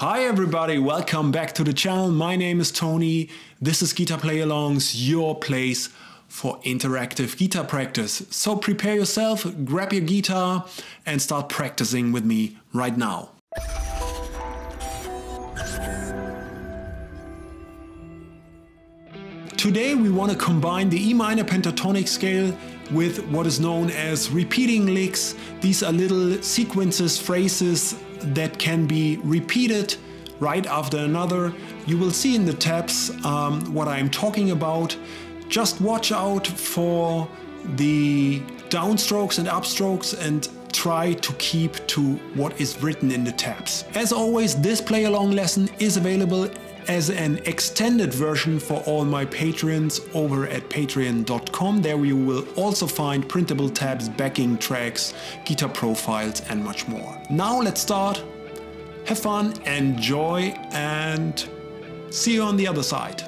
Hi everybody, welcome back to the channel. My name is Tony. This is Guitar Play-Alongs, your place for interactive guitar practice. So prepare yourself, grab your guitar and start practicing with me right now. Today we want to combine the E minor pentatonic scale with what is known as repeating licks. These are little sequences, phrases that can be repeated right after another. You will see in the tabs what I'm talking about. Just watch out for the downstrokes and upstrokes and try to keep to what is written in the tabs. As always, this play-along lesson is available as an extended version for all my patrons over at patreon.com. There you will also find printable tabs, backing tracks, guitar profiles and much more. Now let's start. Have fun, enjoy and see you on the other side.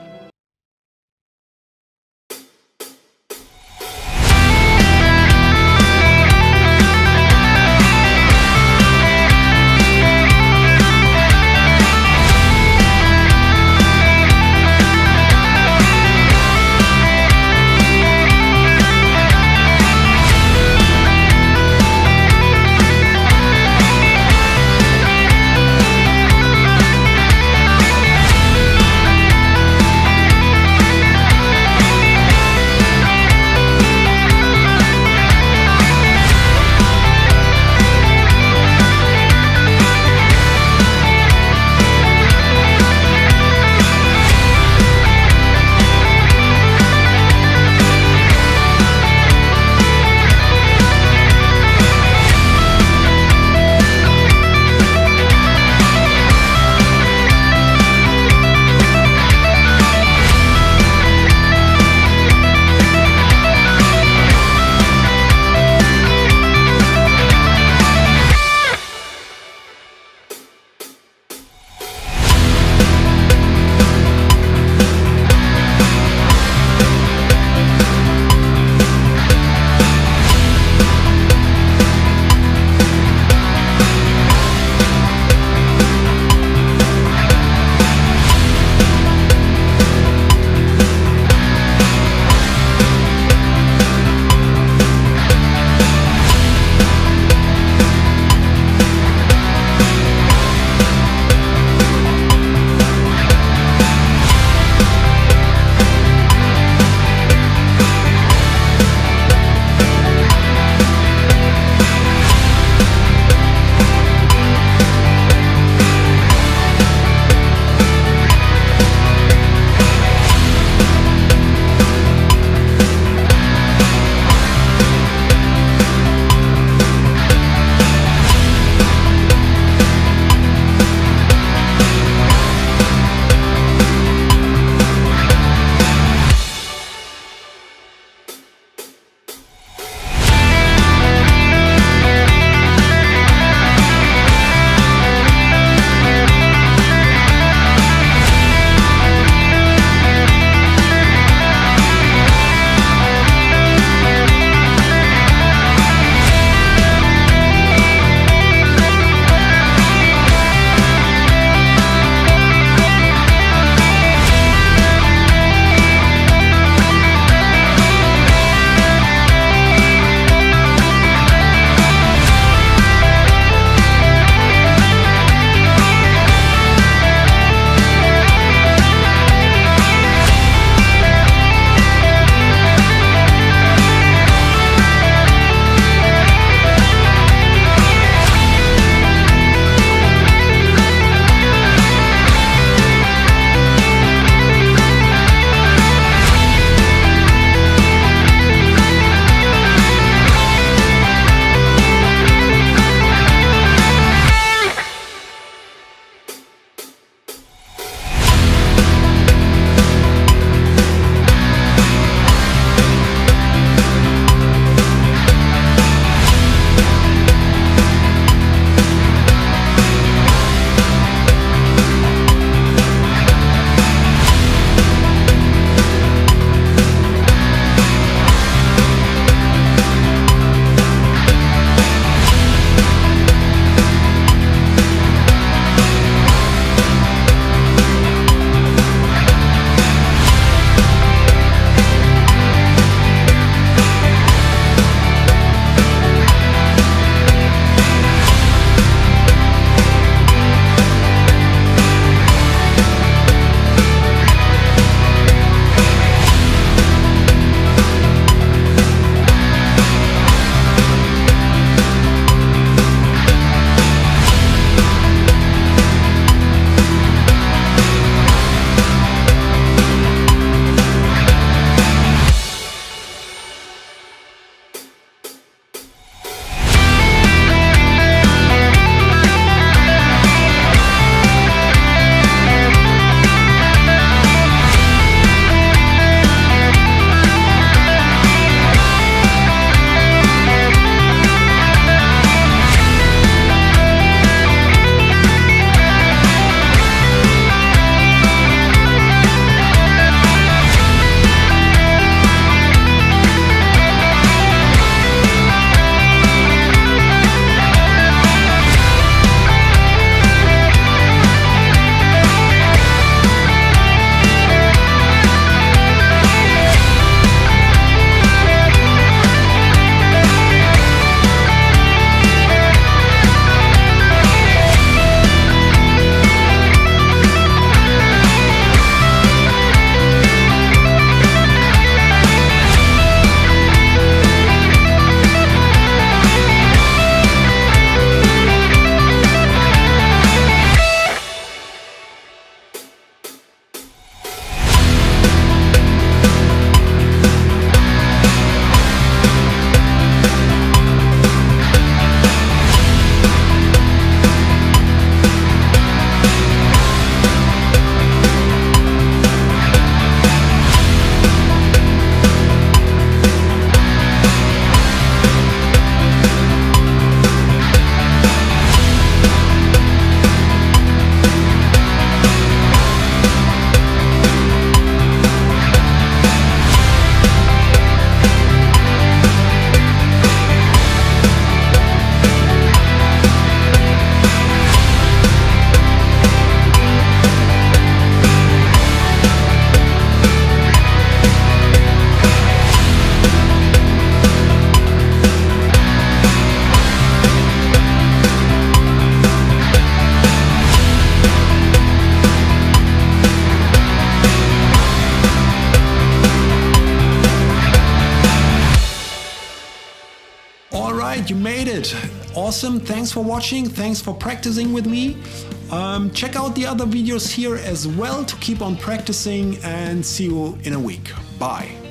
right, you made it. Awesome. Thanks for watching. Thanks for practicing with me. Check out the other videos here as well to keep on practicing, and see you in a week. Bye.